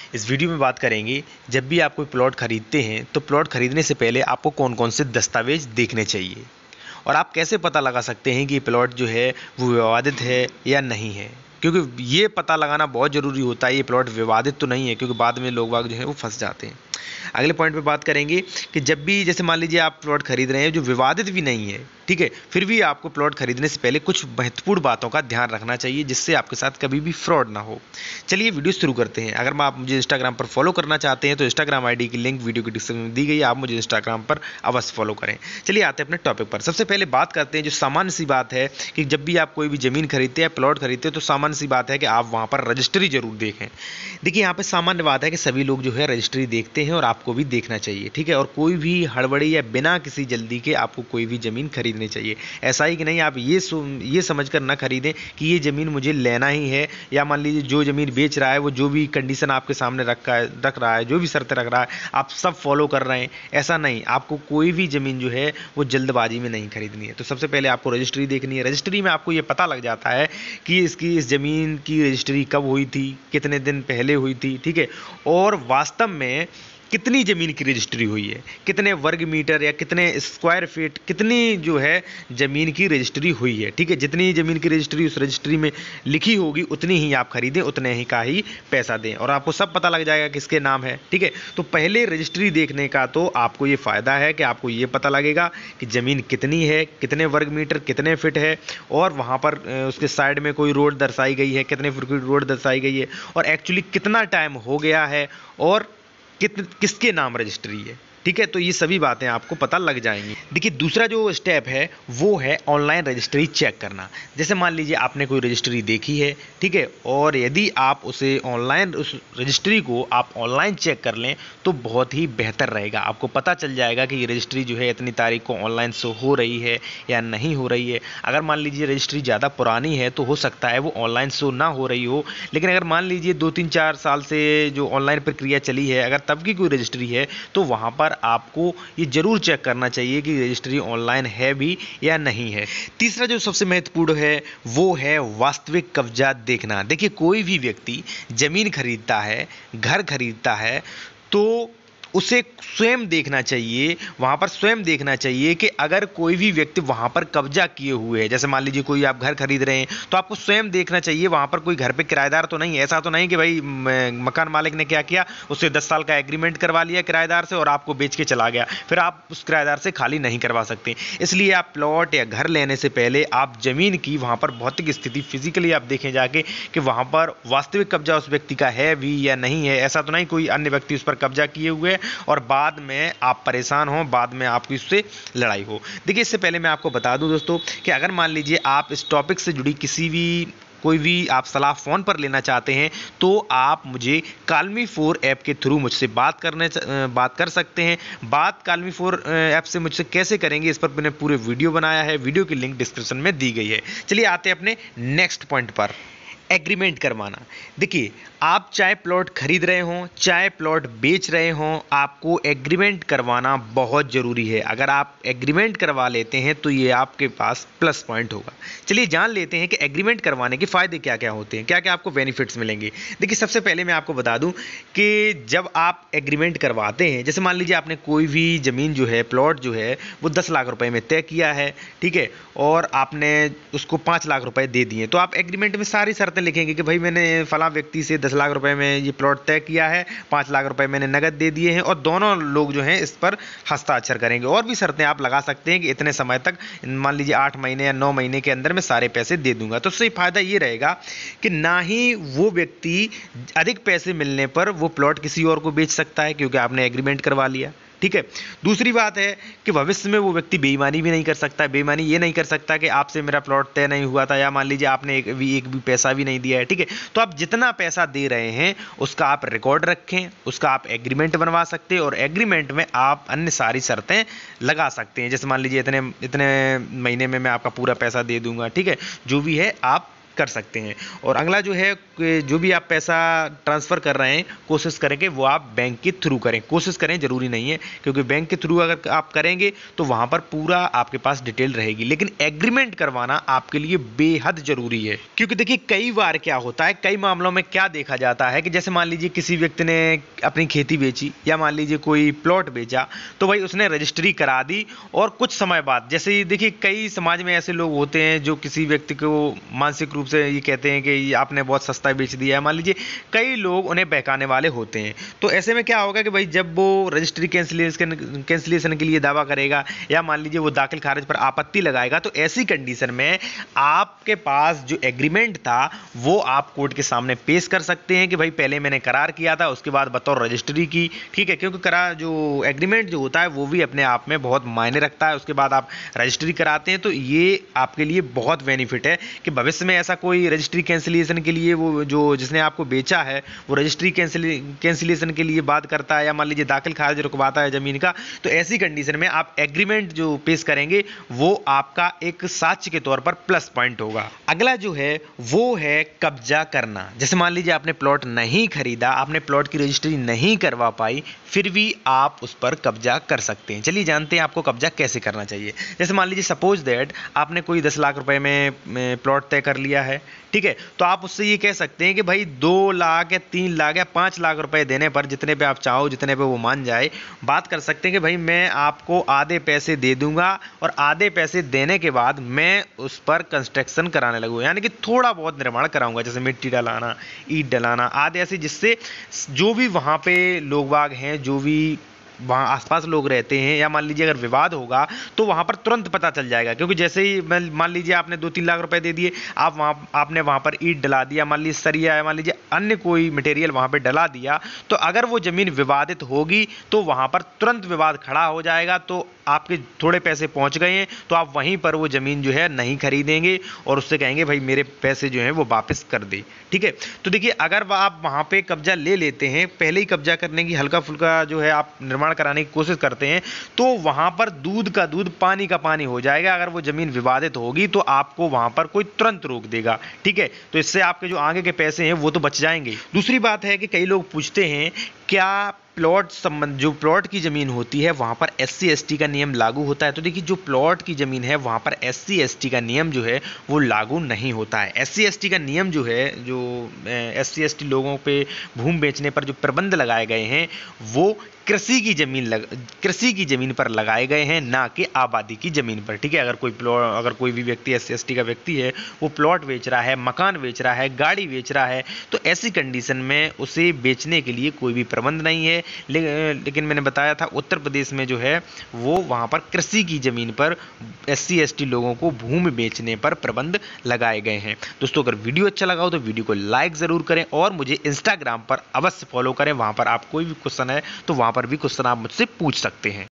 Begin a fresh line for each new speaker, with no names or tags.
इस वीडियो में बात करेंगे जब भी आप कोई प्लॉट खरीदते हैं तो प्लॉट खरीदने से पहले आपको कौन कौन से दस्तावेज देखने चाहिए और आप कैसे पता लगा सकते हैं कि ये प्लॉट जो है वो विवादित है या नहीं है, क्योंकि ये पता लगाना बहुत ज़रूरी होता है ये प्लॉट विवादित तो नहीं है, क्योंकि बाद में लोग बाग जो है वो फंस जाते हैं। अगले पॉइंट पे बात करेंगे कि जब भी जैसे मान लीजिए आप प्लॉट खरीद रहे हैं जो विवादित भी नहीं है, ठीक है, फिर भी आपको प्लॉट खरीदने से पहले कुछ महत्वपूर्ण बातों का ध्यान रखना चाहिए जिससे आपके साथ कभी भी फ्रॉड ना हो। चलिए वीडियो शुरू करते हैं। अगर आप मुझे इंस्टाग्राम पर फॉलो करना चाहते हैं तो इंस्टाग्राम आईडी की लिंक वीडियो की डिस्क्रिप्शन में दी गई है, आप मुझे इंस्टाग्राम पर अवश्य फॉलो करें। चलिए आते हैं अपने टॉपिक पर। सबसे पहले बात करते हैं जो सामान्य सी बात है कि जब भी आप कोई भी ज़मीन खरीदते हैं, प्लॉट खरीदते हैं, तो सामान्य सी बात है कि आप वहाँ पर रजिस्ट्री जरूर देखें। देखिए यहाँ पर सामान्य बात है कि सभी लोग जो है रजिस्ट्री देखते हैं और आपको भी देखना चाहिए, ठीक है, और कोई भी हड़बड़ी या बिना किसी जल्दी के आपको कोई भी ज़मीन खरीदनी चाहिए। ऐसा ही कि नहीं आप ये समझकर ना खरीदें कि ये ज़मीन मुझे लेना ही है, या मान लीजिए जो ज़मीन बेच रहा है वो जो भी कंडीशन आपके सामने रख रहा है, जो भी शर्तें रख रहा है आप सब फॉलो कर रहे हैं। ऐसा नहीं, आपको कोई भी ज़मीन जो है वो जल्दबाजी में नहीं खरीदनी है। तो सबसे पहले आपको रजिस्ट्री देखनी है। रजिस्ट्री में आपको ये पता लग जाता है कि इस ज़मीन की रजिस्ट्री कब हुई थी, कितने दिन पहले हुई थी, ठीक है, और वास्तव में कितनी ज़मीन की रजिस्ट्री हुई है, कितने वर्ग मीटर या कितने स्क्वायर फीट, कितनी जो है ज़मीन की रजिस्ट्री हुई है, ठीक है। जितनी ज़मीन की रजिस्ट्री उस रजिस्ट्री में लिखी होगी उतनी ही आप खरीदें, उतने ही का ही पैसा दें और आपको सब पता लग जाएगा किसके नाम है, ठीक है। तो पहले रजिस्ट्री देखने का तो आपको ये फ़ायदा है कि आपको ये पता लगेगा कि ज़मीन कितनी है, कितने वर्ग मीटर, कितने फिट है, और वहाँ पर उसके साइड में कोई रोड दर्शाई गई है, कितने फुट की रोड दर्शाई गई है, और एक्चुअली कितना टाइम हो गया है, और किसके नाम रजिस्ट्री है, ठीक है। तो ये सभी बातें आपको पता लग जाएंगी। देखिए दूसरा जो स्टेप है वो है ऑनलाइन रजिस्ट्री चेक करना। जैसे मान लीजिए आपने कोई रजिस्ट्री देखी है, ठीक है, और यदि आप उसे ऑनलाइन उस रजिस्ट्री को आप ऑनलाइन चेक कर लें तो बहुत ही बेहतर रहेगा। आपको पता चल जाएगा कि ये रजिस्ट्री जो है इतनी तारीख को ऑनलाइन शो हो रही है या नहीं हो रही है। अगर मान लीजिए रजिस्ट्री ज़्यादा पुरानी है तो हो सकता है वो ऑनलाइन शो ना हो रही हो, लेकिन अगर मान लीजिए 2-3-4 साल से जो ऑनलाइन प्रक्रिया चली है, अगर तब की कोई रजिस्ट्री है तो वहाँ पर आपको ये जरूर चेक करना चाहिए कि रजिस्ट्री ऑनलाइन है भी या नहीं है। तीसरा जो सबसे महत्वपूर्ण है वो है वास्तविक कब्जा देखना। देखिए कोई भी व्यक्ति जमीन खरीदता है, घर खरीदता है, तो उसे स्वयं देखना चाहिए, वहाँ पर स्वयं देखना चाहिए कि अगर कोई भी व्यक्ति वहाँ पर कब्जा किए हुए है, जैसे मान लीजिए कोई आप घर खरीद रहे हैं तो आपको स्वयं देखना चाहिए वहाँ पर कोई घर पे किराएदार तो नहीं है। ऐसा तो नहीं कि भाई मकान मालिक ने क्या किया, उससे 10 साल का एग्रीमेंट करवा लिया किराएदार से और आपको बेच के चला गया, फिर आप उस किराएदार से खाली नहीं करवा सकते। इसलिए आप प्लॉट या घर लेने से पहले आप ज़मीन की वहाँ पर भौतिक स्थिति फिजिकली आप देखें जाके कि वहाँ पर वास्तविक कब्जा उस व्यक्ति का है भी या नहीं है। ऐसा तो नहीं कोई अन्य व्यक्ति उस पर कब्जा किए हुए और बाद में आप परेशान हो, बाद में आपकी उससे लड़ाई हो। देखिए इससे पहले मैं आपको बता दूं दोस्तों कि अगर मान लीजिए आप इस टॉपिक से जुड़ी कोई भी आप सलाह फ़ोन पर लेना चाहते हैं तो आप मुझे कालमी4 ऐप के थ्रू मुझसे बात कर सकते हैं। बात कालमी4 ऐप से मुझसे कैसे करेंगे इस पर मैंने पूरे वीडियो बनाया है, वीडियो की लिंक डिस्क्रिप्शन में दी गई है। चलिए आते हैं अपने नेक्स्ट पॉइंट पर, एग्रीमेंट करवाना। देखिए आप चाहे प्लॉट खरीद रहे हों चाहे प्लॉट बेच रहे हों, आपको एग्रीमेंट करवाना बहुत ज़रूरी है। अगर आप एग्रीमेंट करवा लेते हैं तो ये आपके पास प्लस पॉइंट होगा। चलिए जान लेते हैं कि एग्रीमेंट करवाने के फ़ायदे क्या क्या होते हैं, क्या क्या आपको बेनिफिट्स मिलेंगे। देखिए सबसे पहले मैं आपको बता दूं कि जब आप एग्रीमेंट करवाते हैं, जैसे मान लीजिए आपने कोई भी ज़मीन जो है, प्लॉट जो है वो 10 लाख रुपए में तय किया है, ठीक है, और आपने उसको 5 लाख रुपए दे दिए, तो आप एग्रीमेंट में सारी शर्तें लिखेंगे कि भाई मैंने फलां व्यक्ति से 10 लाख रुपए में ये प्लॉट तय किया है, 5 लाख रुपए मैंने नगद दे दिए हैं, और दोनों लोग जो हैं इस पर हस्ताक्षर करेंगे। और भी शर्तें आप लगा सकते हैं कि इतने समय तक, मान लीजिए 8 महीने या 9 महीने के अंदर मैं सारे पैसे दे दूंगा। तो उससे फ़ायदा ये रहेगा कि ना ही वो व्यक्ति अधिक पैसे मिलने पर वो प्लॉट किसी और को बेच सकता है क्योंकि आपने एग्रीमेंट करवा लिया, ठीक है। दूसरी बात है कि भविष्य में वो व्यक्ति बेईमानी भी नहीं कर सकता। बेईमानी ये नहीं कर सकता कि आपसे मेरा प्लॉट तय नहीं हुआ था, या मान लीजिए आपने एक भी पैसा भी नहीं दिया है, ठीक है। तो आप जितना पैसा दे रहे हैं उसका आप रिकॉर्ड रखें, उसका आप एग्रीमेंट बनवा सकते हैं, और एग्रीमेंट में आप अन्य सारी शर्तें लगा सकते हैं। जैसे मान लीजिए इतने इतने महीने में मैं आपका पूरा पैसा दे दूंगा, ठीक है, जो भी है आप कर सकते हैं। और अगला जो है कि जो भी आप पैसा ट्रांसफ़र कर रहे हैं, कोशिश करें कि वो आप बैंक के थ्रू करें। कोशिश करें, ज़रूरी नहीं है, क्योंकि बैंक के थ्रू अगर आप करेंगे तो वहाँ पर पूरा आपके पास डिटेल रहेगी, लेकिन एग्रीमेंट करवाना आपके लिए बेहद ज़रूरी है। क्योंकि देखिए कई बार क्या होता है, कई मामलों में क्या देखा जाता है कि जैसे मान लीजिए किसी व्यक्ति ने अपनी खेती बेची या मान लीजिए कोई प्लॉट बेचा, तो भाई उसने रजिस्ट्री करा दी और कुछ समय बाद, जैसे देखिए कई समाज में ऐसे लोग होते हैं जो किसी व्यक्ति को मानसिक रूप से ये कहते हैं कि ये आपने बहुत सस्ता बेच दिया है, मान लीजिए कई लोग उन्हें बहकाने वाले होते हैं। तो ऐसे में क्या होगा कि भाई जब वो रजिस्ट्री कैंसिलेशन के लिए दावा करेगा या मान लीजिए वो दाखिल खारिज पर आपत्ति लगाएगा, तो ऐसी कंडीशन में आपके पास जो एग्रीमेंट था वो आप कोर्ट के सामने पेश कर सकते हैं कि भाई पहले मैंने करार किया था, उसके बाद बतौर रजिस्ट्री की, ठीक है, क्योंकि करार जो एग्रीमेंट जो होता है वो भी अपने आप में बहुत मायने रखता है। उसके बाद आप रजिस्ट्री कराते हैं, तो ये आपके लिए बहुत बेनिफिट है कि भविष्य में ऐसा कोई रजिस्ट्री कैंसिलेशन के लिए वो जो जिसने आपको बेचा है वो रजिस्ट्री कैंसिलेशन के लिए बात करता है या मान लीजिए दाखिल खारिज रुकवाता है ज़मीन का, तो ऐसी कंडीशन में आप एग्रीमेंट जो पेश करेंगे वो आपका एक साक्ष्य के तौर पर प्लस पॉइंट होगा। अगला जो है वो है कब्जा करना। जैसे मान लीजिए आपने प्लॉट नहीं खरीदा, आपने प्लॉट की रजिस्ट्री नहीं करवा पाई, फिर भी आप उस पर कब्जा कर सकते हैं। चलिए जानते हैं आपको कब्जा कैसे करना चाहिए। जैसे मान लीजिए सपोज दैट आपने कोई 10 लाख रुपए में प्लॉट तय कर लिया है, ठीक है, तो आप उससे ये कह सकते हैं कि भाई 2 लाख या 3 लाख या 5 लाख रुपए देने पर, जितने पे आप चाहो, जितने पे वो मान जाए, बात कर सकते हैं कि भाई मैं आपको आधे पैसे दे दूंगा और आधे पैसे देने के बाद मैं उस पर कंस्ट्रक्शन कराने लगूंगा, यानी कि थोड़ा बहुत निर्माण कराऊंगा, जैसे मिट्टी डलाना, ईंट डलाना आदि, ऐसे जिससे जो भी वहाँ पे लोग बाग हैं, जो भी वहाँ आसपास लोग रहते हैं, या मान लीजिए अगर विवाद होगा तो वहाँ पर तुरंत पता चल जाएगा। क्योंकि जैसे ही मान लीजिए आपने 2-3 लाख रुपए दे दिए, आपने वहाँ पर ईंट डला दिया, मान लीजिए सरिया या मान लीजिए अन्य कोई मटेरियल वहाँ पे डला दिया, तो अगर वो ज़मीन विवादित होगी तो वहाँ पर तुरंत विवाद खड़ा हो जाएगा। तो आपके थोड़े पैसे पहुँच गए हैं तो आप वहीं पर वो ज़मीन जो है नहीं खरीदेंगे और उससे कहेंगे भाई मेरे पैसे जो हैं वो वापस कर दे, ठीक है। तो देखिए अगर आप वहाँ पे कब्जा ले लेते हैं, पहले ही कब्जा करने की हल्का फुल्का जो है आप निर्माण कराने की कोशिश करते हैं, तो वहाँ पर दूध का दूध पानी का पानी हो जाएगा। अगर वो ज़मीन विवादित होगी तो आपको वहाँ पर कोई तुरंत रोक देगा, ठीक है। तो इससे आपके जो आगे के पैसे हैं वो तो बच जाएंगे। दूसरी बात है कि कई लोग पूछते हैं क्या प्लॉट संबंध जो प्लॉट की ज़मीन होती है वहाँ पर SC ST का नियम लागू होता है। तो देखिए जो प्लॉट की ज़मीन है वहाँ पर SC ST का नियम जो है वो लागू नहीं होता है। SC ST का नियम जो है, जो SC ST लोगों पे भूमि बेचने पर जो प्रतिबंध लगाए गए हैं वो कृषि की ज़मीन पर लगाए गए हैं, ना कि आबादी की ज़मीन पर, ठीक है। अगर कोई भी व्यक्ति SC ST का व्यक्ति है, वो प्लॉट बेच रहा है, मकान बेच रहा है, गाड़ी बेच रहा है, तो ऐसी कंडीशन में उसे बेचने के लिए कोई भी प्रबंध नहीं है। लेकिन मैंने बताया था उत्तर प्रदेश में जो है वो वहाँ पर कृषि की ज़मीन पर SC ST लोगों को भूमि बेचने पर प्रबंध लगाए गए हैं। दोस्तों अगर वीडियो अच्छा लगा हो तो वीडियो को लाइक ज़रूर करें और मुझे इंस्टाग्राम पर अवश्य फॉलो करें। वहाँ पर आप कोई भी क्वेश्चन है तो वहाँ पर भी क्वेश्चन आप मुझसे पूछ सकते हैं।